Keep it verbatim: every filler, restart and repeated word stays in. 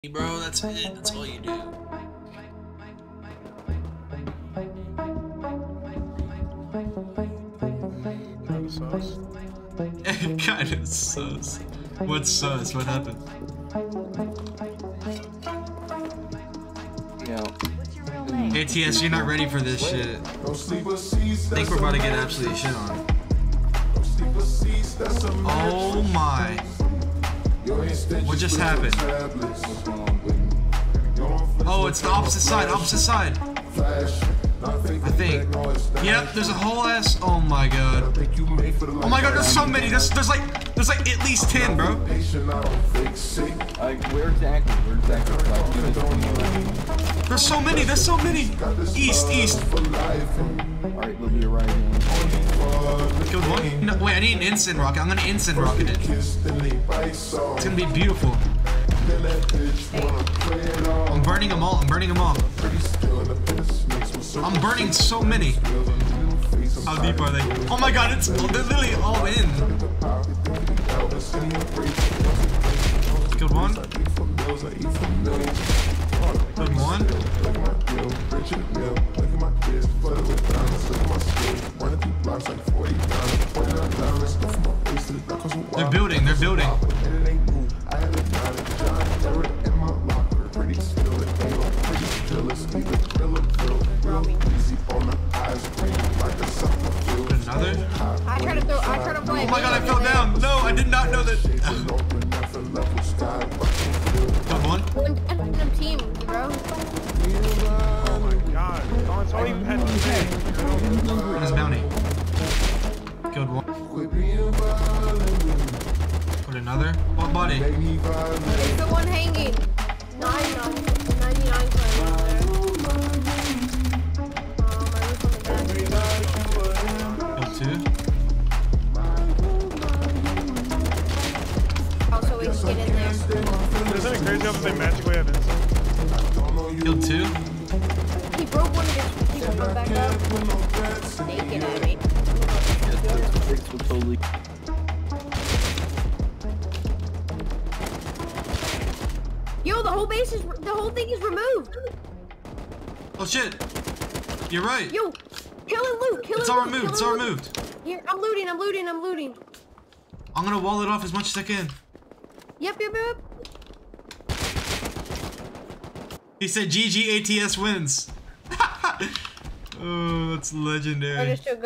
Bro, that's it. That's all you do. It kind of sus. What's sus? What happened? A T S, you're not ready for this shit. I think we're about to get absolutely shit on. Oh my. What just happened? Oh, it's the opposite side, opposite side. I think. Yep, there's a whole ass. Oh my god. Oh my god, there's so many. There's there's like there's like at least ten, bro. Like where exactly? Where exactly? There's so many. There's so many. East, east. Alright, look to your right. Killed one. No, wait, I need an instant rocket. I'm gonna instant rocket it. It's gonna be beautiful. I'm burning them all. I'm burning them all. I'm burning so many. How deep are they? Oh my god, it's they're literally all in. Killed one. Killed one. They're building. They're building. Another? I tried to throw, I tried to play. Oh my god, I fell down. No, I did not know that. Got one. One random team, bro. Oh my god. That's all you had to say. What is bounty? Killed one. Put another. What body? It's the one hanging. Nine, ninety-nine players there. Um, I was on the back. Killed two. Also, we can get in there. Isn't it crazy how they magically have insult? Killed two. He broke one of his people come back up. Naked at me. Totally. Yo, the whole base is, the whole thing is removed. Oh shit. You're right. Yo, kill and loot, kill It's and all loot, removed. kill It's and all loot. removed. Here, I'm looting, I'm looting, I'm looting. I'm gonna wall it off as much as I can. Yep, yep, yep. He said G G A T S wins. Oh, that's legendary. I just